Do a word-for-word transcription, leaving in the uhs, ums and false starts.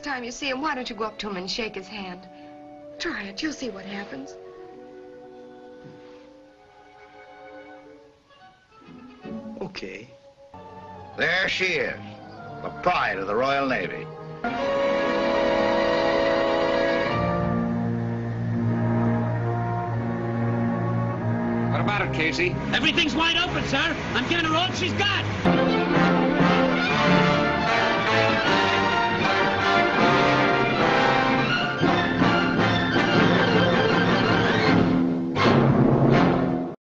time you see him, why don't you go up to him and shake his hand? Try it. You'll see what happens. Okay. There she is, the pride of the Royal Navy. What about it, Casey? Everything's wide open, sir. I'm giving her all she's got.